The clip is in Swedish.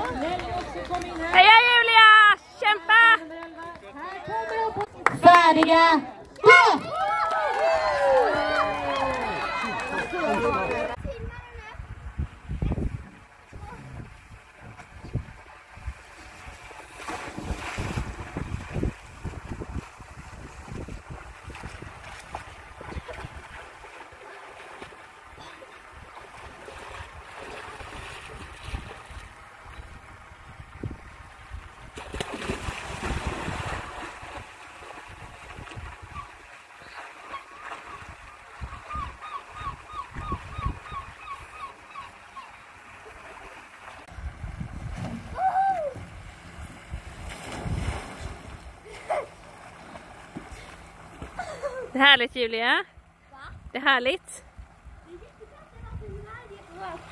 Heja Julia! Kämpa! Färdiga, gå! Det är härligt, Julia. Va? Det är härligt. Det är jättegott att det är jättebra.